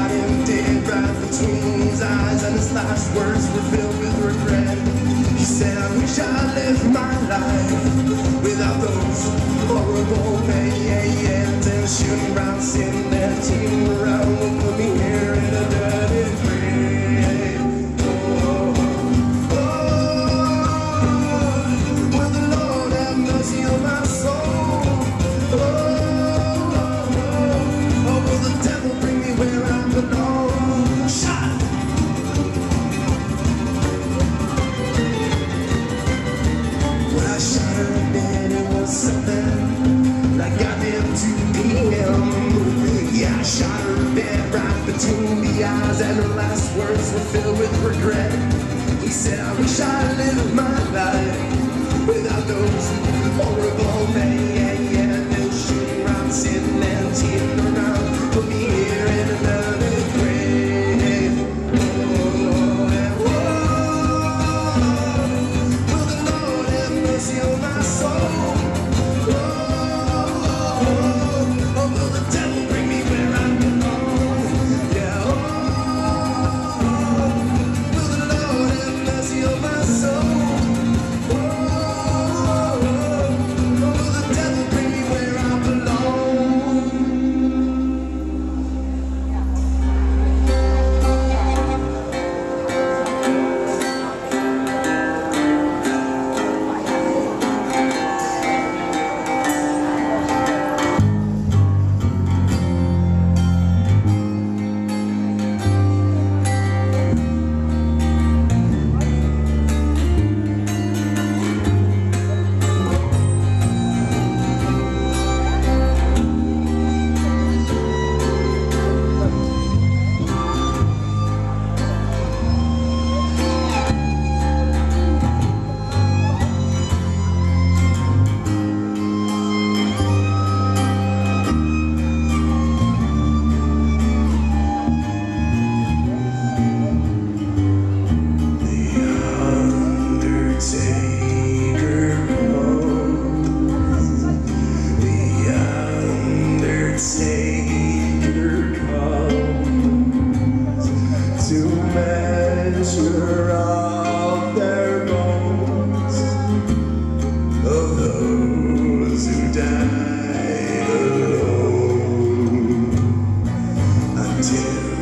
shot him dead right between his eyes, and his last words were filled with regret. He said, I wish I lived my life without those horrible mayans and shooting rounds, sitting there, teaming around, will put me here in a dirty grave. Oh, oh, will the Lord have mercy on my soul? Oh, will the devil bring me where I belong? Shot! When I shot her dead, it was something like goddamn 2 p.m. Yeah, I shot her dead right between the eyes, and her last words were filled with regret. He said, I wish I lived my life without those horrible men and shooting around, sitting and teeing around, put me here in another grave. Oh, and whoa, will the Lord have mercy on my soul? Oh, will the devil bring me where I belong? Yeah, will the Lord have mercy on my soul? Will the devil bring me where I belong? Measure of their bones, of those who died alone, until